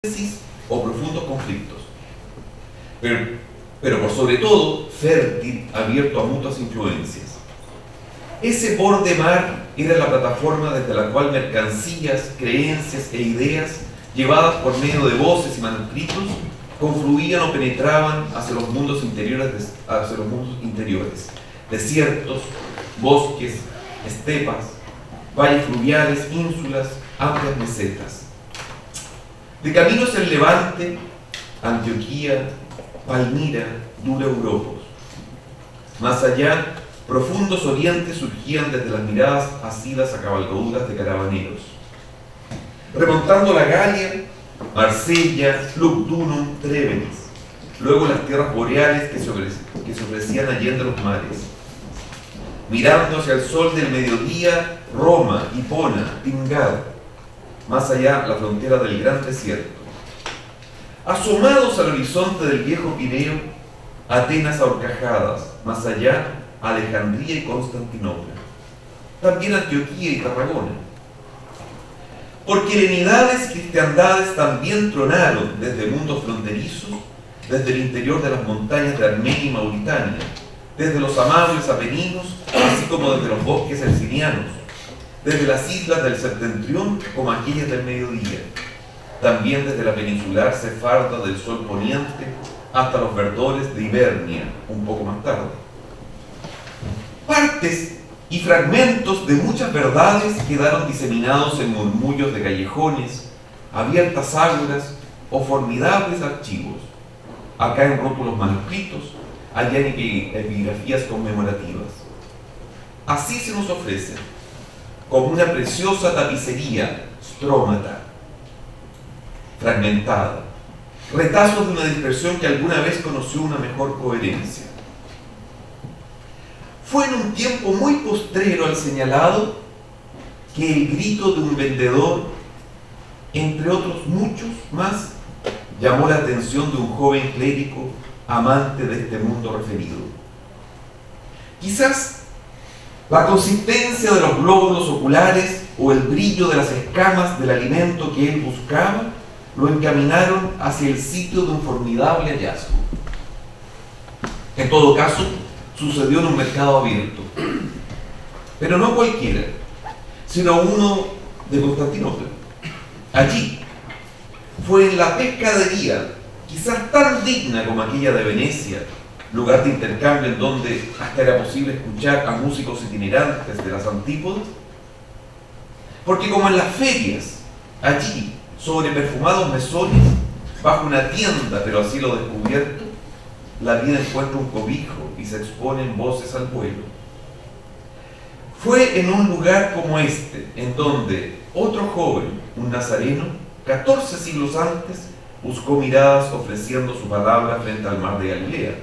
o profundos conflictos, pero por sobre todo fértil, abierto a mutuas influencias. Ese borde mar era la plataforma desde la cual mercancías, creencias e ideas, llevadas por medio de voces y manuscritos, confluían o penetraban hacia los mundos interiores, desiertos, bosques, estepas, valles fluviales, ínsulas, amplias mesetas. De camino hacia el Levante, Antioquía, Palmira, dura Europos. Más allá, profundos orientes surgían desde las miradas asidas a cabalgaduras de caravaneros. Remontando la Galia, Marsella, Lugdunum, Trevenis, luego las tierras boreales que se ofrecían allende los mares. Mirando hacia el sol del mediodía, Roma, Hipona, Tingad, más allá la frontera del gran desierto. Asomados al horizonte del viejo Pireo, Atenas ahorcajadas, más allá Alejandría y Constantinopla, también Antioquía y Tarragona. Porque helenidades y cristiandades también tronaron desde mundos fronterizos, desde el interior de las montañas de Armenia y Mauritania, desde los amables Apeninos, así como desde los bosques hercinianos, desde las islas del septentrión como aquellas del mediodía, también desde la peninsular Sefarda del sol poniente hasta los verdores de Hibernia, un poco más tarde. Partes y fragmentos de muchas verdades quedaron diseminados en murmullos de callejones, abiertas ágoras o formidables archivos, acá en rótulos manuscritos, allá en epigrafías conmemorativas. Así se nos ofrece, como una preciosa tapicería, strómata, fragmentada, retazos de una dispersión que alguna vez conoció una mejor coherencia. Fue en un tiempo muy postrero al señalado que el grito de un vendedor, entre otros muchos más, llamó la atención de un joven clérigo amante de este mundo referido. Quizás la consistencia de los glóbulos oculares o el brillo de las escamas del alimento que él buscaba lo encaminaron hacia el sitio de un formidable hallazgo. En todo caso, sucedió en un mercado abierto, pero no cualquiera, sino uno de Constantinopla. Allí fue en la pescadería, quizás tan digna como aquella de Venecia, lugar de intercambio en donde hasta era posible escuchar a músicos itinerantes de las antípodas, porque como en las ferias, allí, sobre perfumados mesones, bajo una tienda pero a cielo descubierto, la vida encuentra un cobijo y se exponen voces al vuelo. Fue en un lugar como este, en donde otro joven, un nazareno, 14 siglos antes, buscó miradas ofreciendo su palabra frente al mar de Galilea.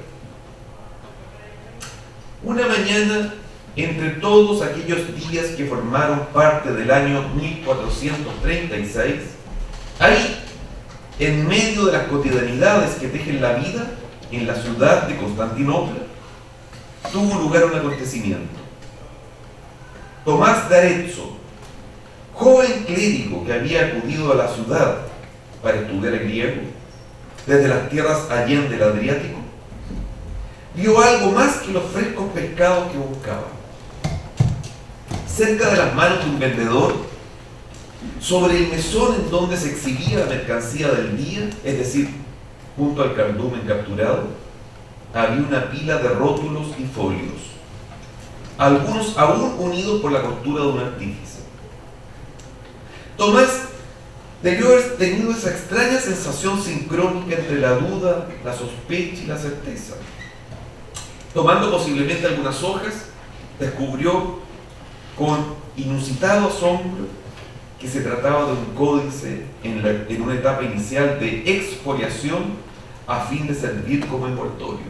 Una mañana, entre todos aquellos días que formaron parte del año 1436, ahí, en medio de las cotidianidades que tejen la vida, en la ciudad de Constantinopla, tuvo lugar un acontecimiento. Tomás de Arezzo, joven clérigo que había acudido a la ciudad para estudiar el griego, desde las tierras allende del Adriático, vio algo más que los frescos pescados que buscaba. Cerca de las manos de un vendedor, sobre el mesón en donde se exhibía la mercancía del día, es decir, junto al cardumen capturado, había una pila de rótulos y folios, algunos aún unidos por la costura de un artífice. Tomás debió haber tenido esa extraña sensación sincrónica entre la duda, la sospecha y la certeza. Tomando posiblemente algunas hojas, descubrió con inusitado asombro que se trataba de un códice en una etapa inicial de exfoliación a fin de servir como envoltorio.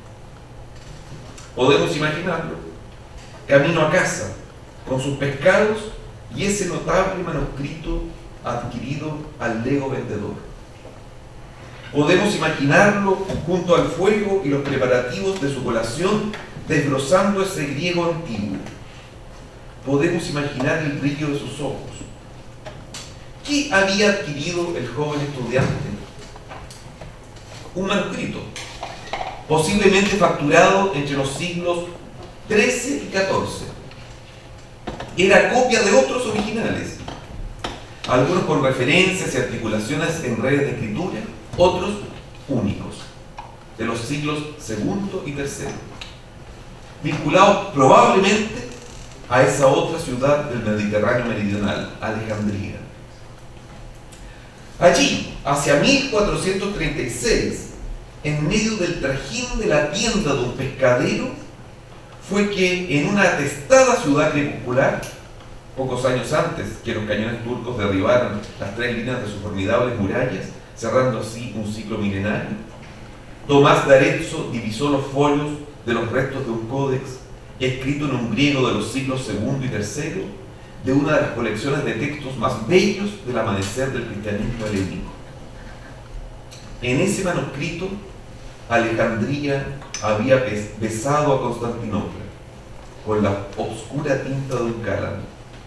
Podemos imaginarlo, camino a casa, con sus pescados y ese notable manuscrito adquirido al lego vendedor. Podemos imaginarlo junto al fuego y los preparativos de su colación, desglosando ese griego antiguo. Podemos imaginar el brillo de sus ojos. ¿Qué había adquirido el joven estudiante? un manuscrito, posiblemente facturado entre los siglos XIII y XIV. Era copia de otros originales, algunos con referencias y articulaciones en redes de escritura, otros únicos, de los siglos II y III, vinculados probablemente a esa otra ciudad del Mediterráneo meridional, Alejandría. Allí, hacia 1436, en medio del trajín de la tienda de un pescadero, fue que en una atestada ciudad crepuscular, pocos años antes que los cañones turcos derribaran las 3 líneas de sus formidables murallas, cerrando así un ciclo milenario, Tomás de Arezzo divisó los folios de los restos de un códex escrito en un griego de los siglos II y III, de una de las colecciones de textos más bellos del amanecer del cristianismo helénico. En ese manuscrito, Alejandría había besado a Constantinopla con la oscura tinta de un cálamo.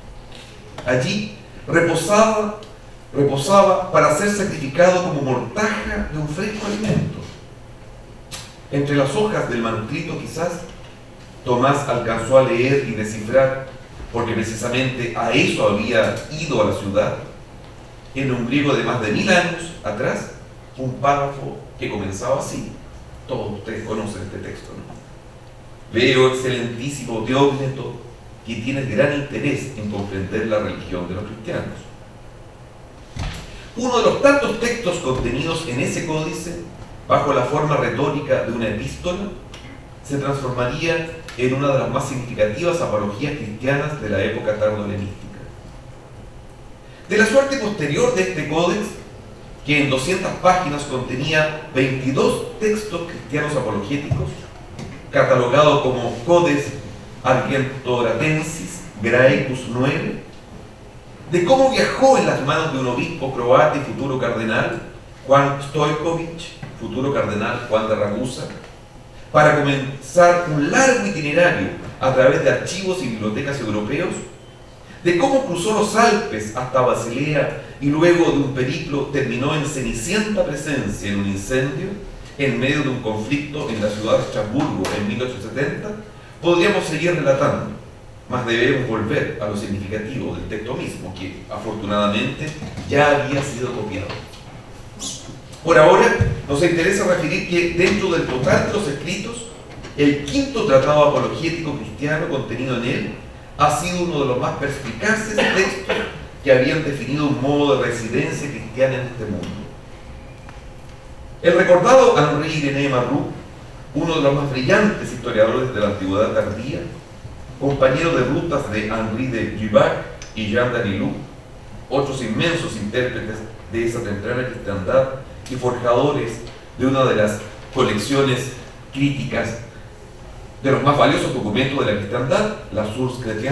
Allí reposaba para ser sacrificado como mortaja de un fresco alimento. Entre las hojas del manuscrito, quizás, Tomás alcanzó a leer y descifrar, porque precisamente a eso había ido a la ciudad, en un griego de más de 1000 años atrás, un párrafo que comenzaba así. Todos ustedes conocen este texto, ¿no? Veo, excelentísimo Teógneto, que tienes gran interés en comprender la religión de los cristianos. Uno de los tantos textos contenidos en ese códice, bajo la forma retórica de una epístola, se transformaría en una de las más significativas apologías cristianas de la época tardo-helenística. De la suerte posterior de este códex, que en 200 páginas contenía 22 textos cristianos apologéticos, catalogado como Codex Argentoratensis Graecus 9, de cómo viajó en las manos de un obispo croata y futuro cardenal, Juan Stojkovic, futuro cardenal Juan de Ragusa, para comenzar un largo itinerario a través de archivos y bibliotecas europeos, de cómo cruzó los Alpes hasta Basilea y luego de un periplo terminó en cenicienta presencia en un incendio en medio de un conflicto en la ciudad de Estrasburgo en 1870, podríamos seguir relatando, mas debemos volver a lo significativo del texto mismo, que afortunadamente ya había sido copiado. Por ahora, nos interesa referir que dentro del total de los escritos, el quinto tratado apologético cristiano contenido en él ha sido uno de los más perspicaces textos que habían definido un modo de residencia cristiana en este mundo. El recordado Henri Irénée Marrou, uno de los más brillantes historiadores de la antigüedad tardía, compañero de rutas de Henri de Lubac y Jean d'Anilou, otros inmensos intérpretes de esa temprana cristiandad y forjadores de una de las colecciones críticas de los más valiosos documentos de la cristiandad, la Source Chrétienne.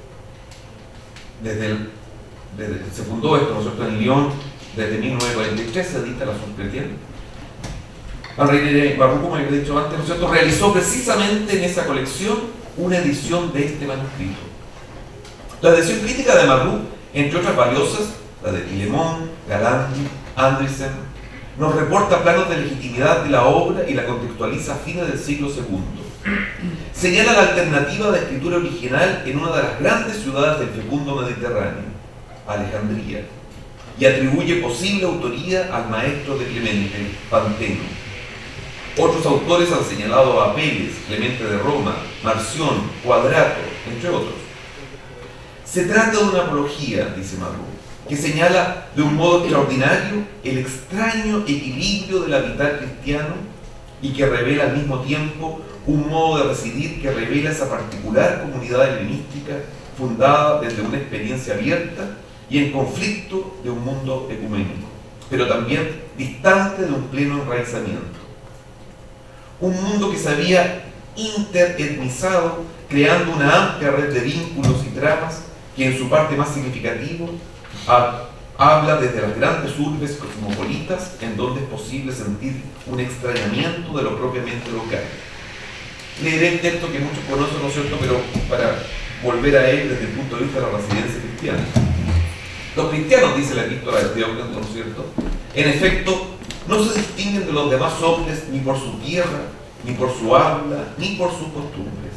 Desde que se fundó esto, ¿no es cierto?, en Lyon, desde 1943 se edita la Source Chrétienne. Henri Irénée Marrou, como les he dicho antes, ¿no es cierto?, realizó precisamente en esa colección una edición de este manuscrito. La edición crítica de Marrou, entre otras valiosas, la de Pilemont, Galandi, Andriessen, nos reporta planos de legitimidad de la obra y la contextualiza a fines del siglo II. Señala la alternativa de escritura original en una de las grandes ciudades del fecundo Mediterráneo, Alejandría, y atribuye posible autoría al maestro de Clemente, Panteno. Otros autores han señalado a Apeles, Clemente de Roma, Marción, Quadrato, entre otros. Se trata de una apología, dice Marrou, que señala de un modo extraordinario el extraño equilibrio del habitar cristiano y que revela al mismo tiempo un modo de residir que revela esa particular comunidad helenística fundada desde una experiencia abierta y en conflicto de un mundo ecuménico, pero también distante de un pleno enraizamiento. Un mundo que se había interetnizado, creando una amplia red de vínculos y tramas que en su parte más significativa habla desde las grandes urbes cosmopolitas, en donde es posible sentir un extrañamiento de lo propiamente local. Leeré el texto que muchos conocen, ¿no es cierto?, pero para volver a él desde el punto de vista de la residencia cristiana. Los cristianos, dice la epístola de Teógneto, ¿no es cierto?, en efecto, No se distinguen de los demás hombres ni por su tierra, ni por su habla, ni por sus costumbres.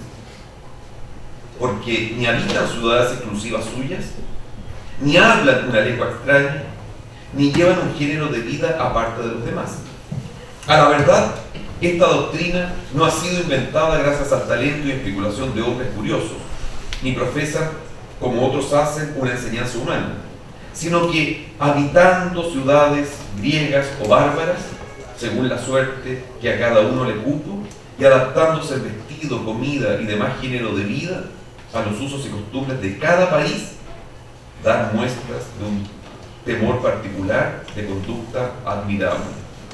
Porque ni habitan ciudades exclusivas suyas, ni hablan una lengua extraña, ni llevan un género de vida aparte de los demás. A la verdad, esta doctrina no ha sido inventada gracias al talento y especulación de hombres curiosos, ni profesan, como otros hacen, una enseñanza humana, sino que, habitando ciudades griegas o bárbaras, según la suerte que a cada uno le cupo, y adaptándose el vestido, comida y demás género de vida a los usos y costumbres de cada país, dan muestras de un temor particular de conducta admirable.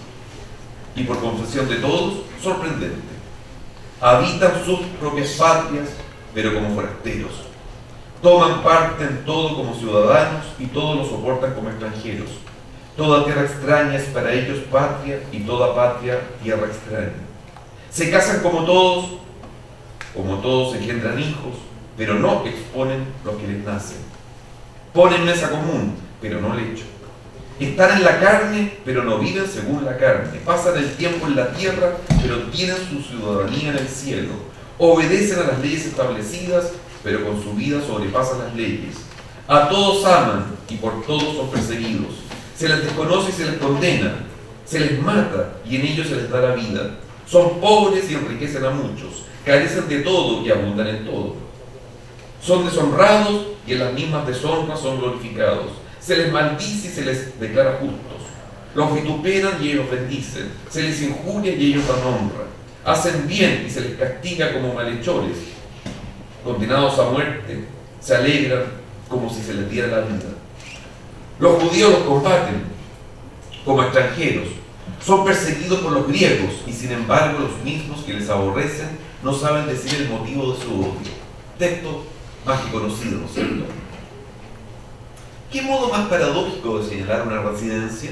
Y por confesión de todos, sorprendente. Habitan sus propias patrias, pero como forasteros. Toman parte en todo como ciudadanos y todo lo soportan como extranjeros. Toda tierra extraña es para ellos patria y toda patria tierra extraña. Se casan como todos engendran hijos, pero no exponen los que les nacen. Ponen mesa común, pero no lecho. Están en la carne, pero no viven según la carne. Pasan el tiempo en la tierra, pero tienen su ciudadanía en el cielo. Obedecen a las leyes establecidas, pero con su vida sobrepasan las leyes. A todos aman y por todos son perseguidos. Se les desconoce y se les condena. Se les mata y en ellos se les da la vida. Son pobres y enriquecen a muchos. Carecen de todo y abundan en todo. Son deshonrados y en las mismas deshonras son glorificados. Se les maldice y se les declara justos. Los vituperan y ellos bendicen. Se les injuria y ellos dan honra. Hacen bien y se les castiga como malhechores. Condenados a muerte, se alegran como si se les diera la vida. Los judíos los combaten como extranjeros. Son perseguidos por los griegos y sin embargo los mismos que les aborrecen no saben decir el motivo de su odio. Texto más que conocido, ¿no es cierto? ¿Qué modo más paradójico de señalar una residencia?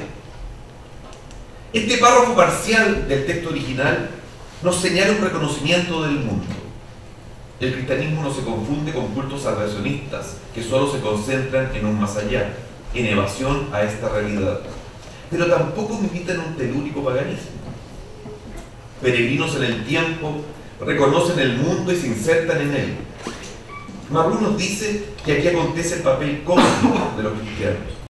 Este párrafo parcial del texto original nos señala un reconocimiento del mundo. El cristianismo no se confunde con cultos salvacionistas que solo se concentran en un más allá, en evasión a esta realidad. Pero tampoco imitan un telúrico paganismo. Peregrinos en el tiempo, reconocen el mundo y se insertan en él. Marrú nos dice que aquí acontece el papel cósmico de los cristianos.